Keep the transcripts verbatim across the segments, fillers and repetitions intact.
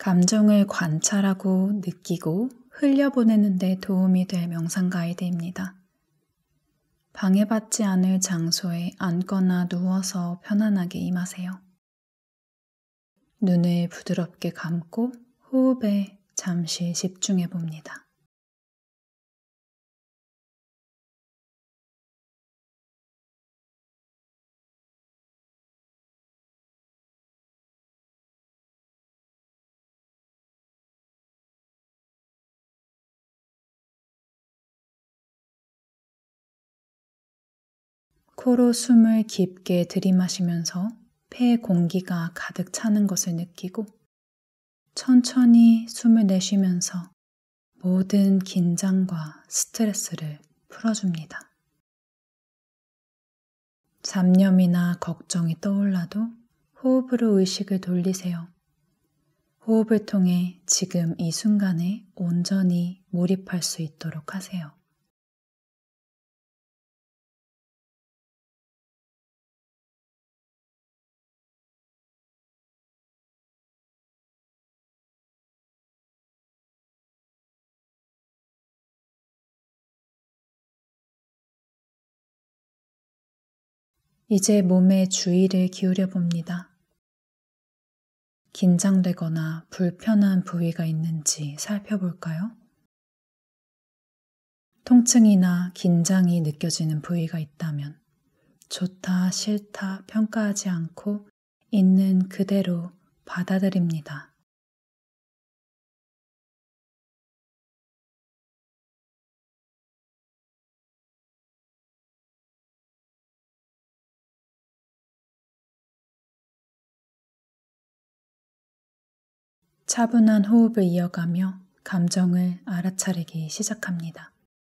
감정을 관찰하고 느끼고 흘려보내는 데 도움이 될 명상 가이드입니다. 방해받지 않을 장소에 앉거나 누워서 편안하게 임하세요. 눈을 부드럽게 감고 호흡에 잠시 집중해 봅니다. 코로 숨을 깊게 들이마시면서 폐에 공기가 가득 차는 것을 느끼고 천천히 숨을 내쉬면서 모든 긴장과 스트레스를 풀어줍니다. 잡념이나 걱정이 떠올라도 호흡으로 의식을 돌리세요. 호흡을 통해 지금 이 순간에 온전히 몰입할 수 있도록 하세요. 이제 몸에 주의를 기울여 봅니다. 긴장되거나 불편한 부위가 있는지 살펴볼까요? 통증이나 긴장이 느껴지는 부위가 있다면 좋다, 싫다 평가하지 않고 있는 그대로 받아들입니다. 차분한 호흡을 이어가며 감정을 알아차리기 시작합니다.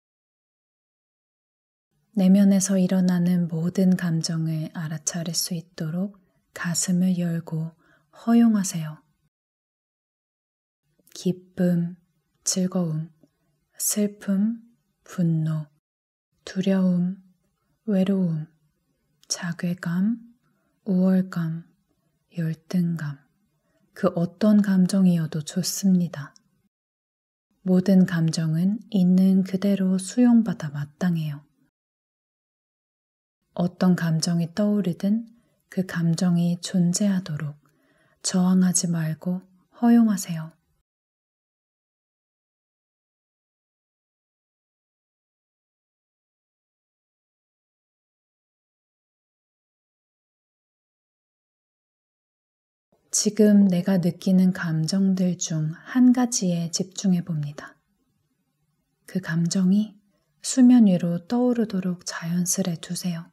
내면에서 일어나는 모든 감정을 알아차릴 수 있도록 가슴을 열고 허용하세요. 기쁨, 즐거움, 슬픔, 분노, 두려움, 외로움, 자괴감, 우월감, 열등감, 그 어떤 감정이어도 좋습니다. 모든 감정은 있는 그대로 수용받아 마땅해요. 어떤 감정이 떠오르든 그 감정이 존재하도록 저항하지 말고 허용하세요. 지금 내가 느끼는 감정들 중 한 가지에 집중해 봅니다. 그 감정이 수면 위로 떠오르도록 자연스레 두세요.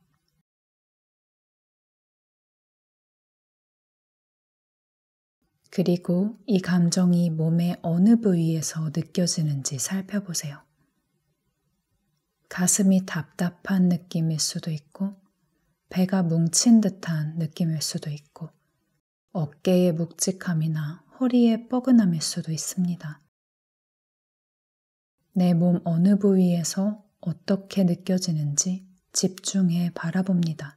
그리고 이 감정이 몸의 어느 부위에서 느껴지는지 살펴보세요. 가슴이 답답한 느낌일 수도 있고, 배가 뭉친 듯한 느낌일 수도 있고, 어깨의 묵직함이나 허리의 뻐근함일 수도 있습니다. 내 몸 어느 부위에서 어떻게 느껴지는지 집중해 바라봅니다.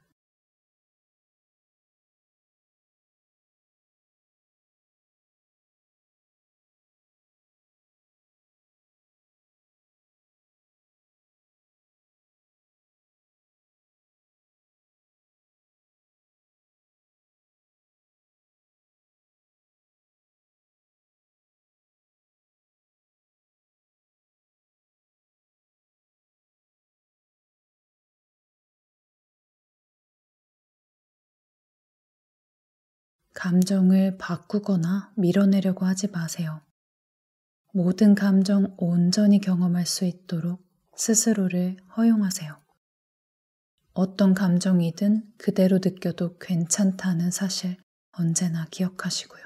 감정을 바꾸거나 밀어내려고 하지 마세요. 모든 감정 온전히 경험할 수 있도록 스스로를 허용하세요. 어떤 감정이든 그대로 느껴도 괜찮다는 사실 언제나 기억하시고요.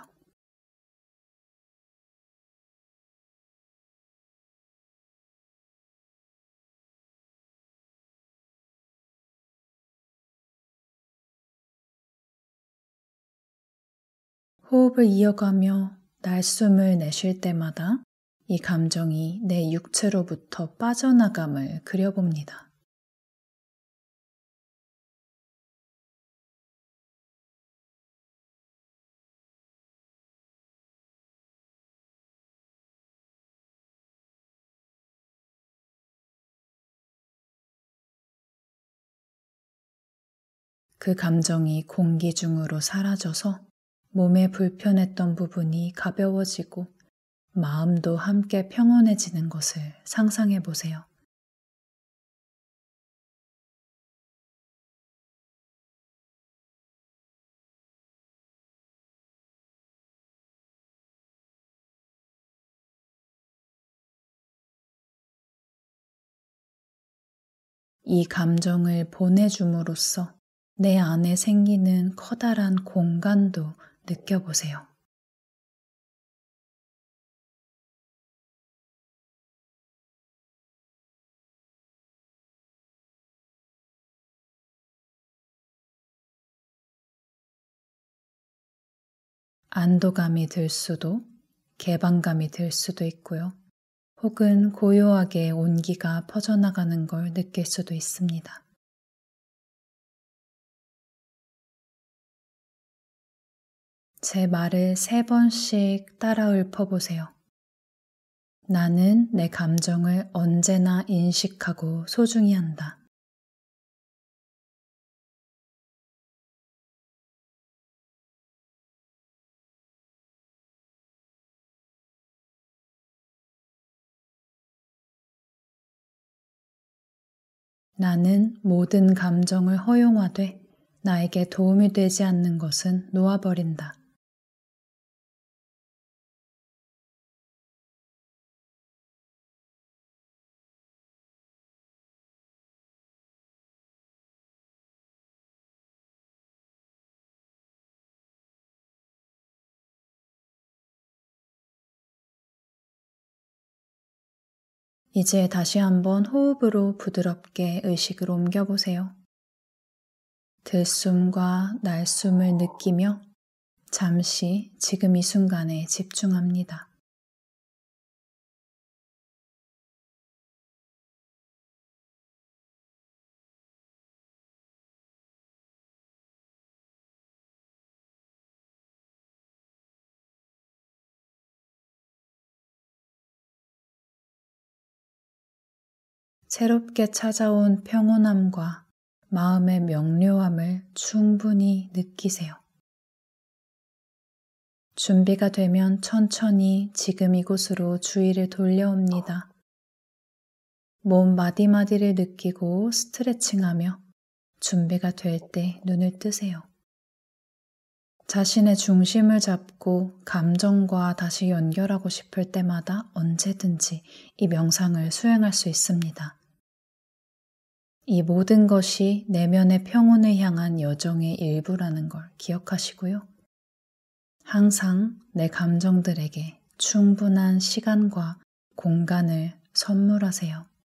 호흡을 이어가며 날숨을 내쉴 때마다 이 감정이 내 육체로부터 빠져나감을 그려봅니다. 그 감정이 공기 중으로 사라져서 몸에 불편했던 부분이 가벼워지고 마음도 함께 평온해지는 것을 상상해 보세요. 이 감정을 보내줌으로써 내 안에 생기는 커다란 공간도 느껴보세요. 안도감이 들 수도, 개방감이 들 수도 있고요. 혹은 고요하게 온기가 퍼져나가는 걸 느낄 수도 있습니다. 제 말을 세 번씩 따라 읊어보세요. 나는 내 감정을 언제나 인식하고 소중히 한다. 나는 모든 감정을 허용하되 나에게 도움이 되지 않는 것은 놓아버린다. 이제 다시 한번 호흡으로 부드럽게 의식을 옮겨보세요. 들숨과 날숨을 느끼며 잠시 지금 이 순간에 집중합니다. 새롭게 찾아온 평온함과 마음의 명료함을 충분히 느끼세요. 준비가 되면 천천히 지금 이곳으로 주의를 돌려옵니다. 몸 마디마디를 느끼고 스트레칭하며 준비가 될 때 눈을 뜨세요. 자신의 중심을 잡고 감정과 다시 연결하고 싶을 때마다 언제든지 이 명상을 수행할 수 있습니다. 이 모든 것이 내면의 평온을 향한 여정의 일부라는 걸 기억하시고요. 항상 내 감정들에게 충분한 시간과 공간을 선물하세요.